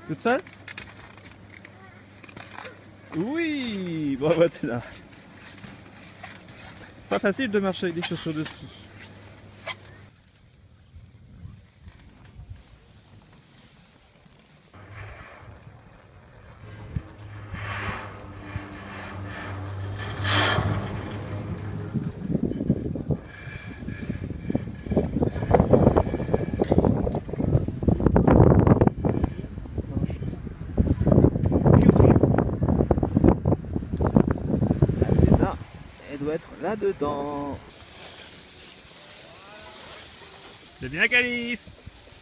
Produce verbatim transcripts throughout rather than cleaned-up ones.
Toute seule? Oui, bravo Athéna. Pas facile de marcher avec des chaussures de ski. Athéna, elle doit être là-dedans. C'est bien Calice.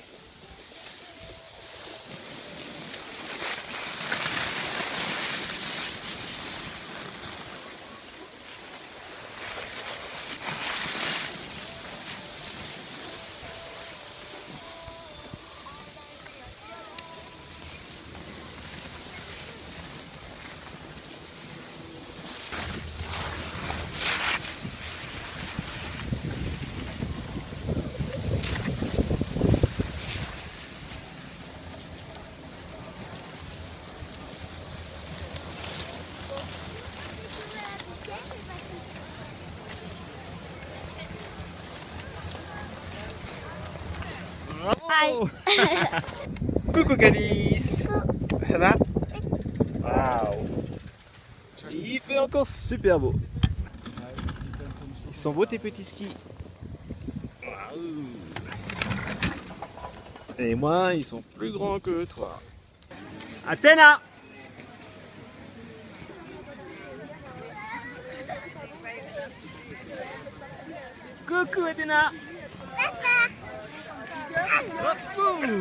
Bravo. Coucou Calice. Ça va? Waouh. Il fait encore super beau. Ils sont beaux tes petits skis. Waouh. Et moi, ils sont plus grands que toi. Athéna. Coucou Athéna. Oh, boum.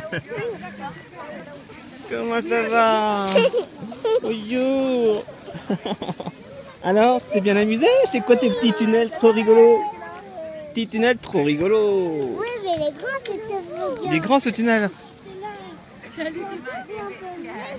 Comment ça va? Oh yo. Alors, t'es bien amusé? C'est quoi tes petits tunnels trop rigolos? Petits tunnels trop rigolos. Oui, mais les grands, c'était trop bien. Il est grand ce tunnel.